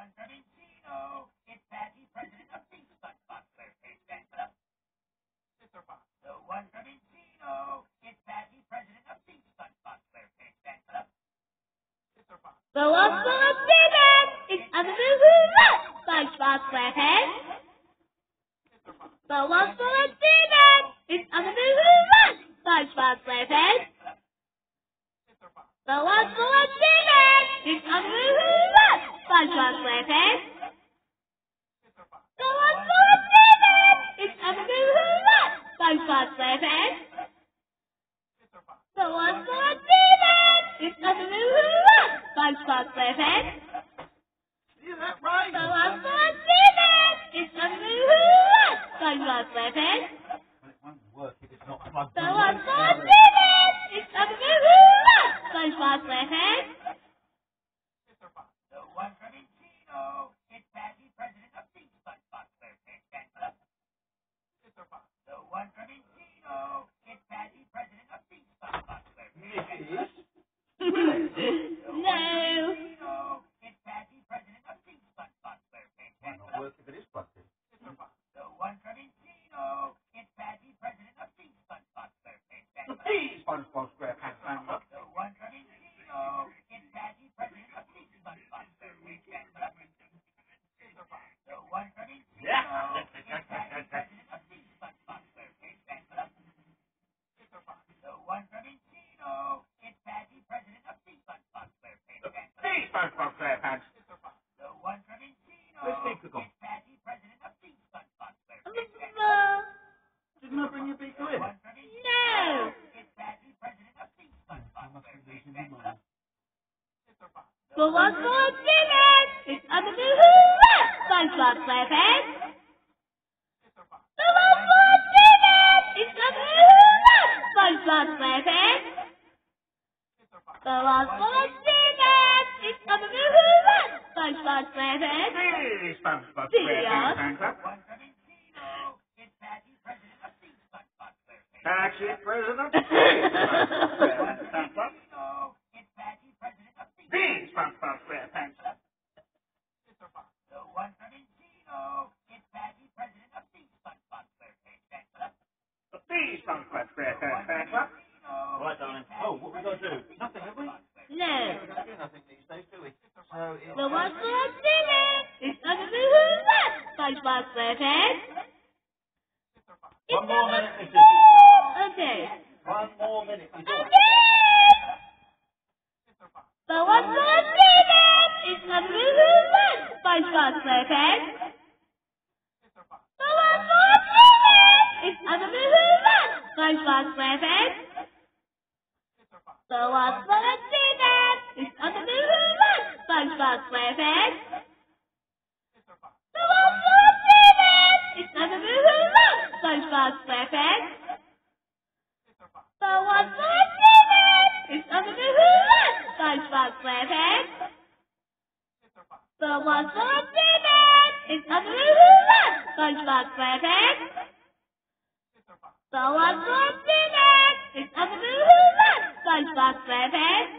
The one for a dinner is under the roof. SpongeBob SquarePants. The one for a dinner is under the roof. SpongeBob SquarePants. The one for a dinner is under the roof. SpongeBob SquarePants. The one for a dinner is under the roof. SpongeBob SquarePants. The one for a dinner is under the roof. SpongeBob SquarePants. Is that right? The one for a dinner is under the roof. SpongeBob SquarePants. Well, it won't work if it's not plugged The in. one for a dinner is under the roof. SpongeBob SquarePants. No. Might not work if it is plugged in. The P SpongeBob SquarePants family. Yeah. The P SpongeBob SquarePants. Where's Beaker gone? Didn't I bring your Beaker in? No. I must be losing my mind. The one for dinner is under the roof. SpongeBob SquarePants. The one for dinner is under the roof. SpongeBob SquarePants. The one for dinner is under the roof. SpongeBob SquarePants. Hey, SpongeBob Serious? SquarePants fan club. Taxi President. SpongeBob fan club. The SpongeBob SquarePants. The SpongeBob SquarePants fan club. Right, darling. Oh, what we got to do? Nothing, have we? No. We don't do nothing these days, do we? So it's The one for dinner is under the roof. SpongeBob SquarePants. one more minute, Mrs. Okay. One more minute, is all. The one for dinner is under the roof. SpongeBob SquarePants. The one for dinner is under the roof. SpongeBob SquarePants. The one for dinner is under the roof. SpongeBob SquarePants. The one for dinner is under the roof. SpongeBob SquarePants. The one for dinner is under the roof. SpongeBob SquarePants. The one for dinner is under the roof. SpongeBob SquarePants. The one for dinner is under the roof. SpongeBob SquarePants.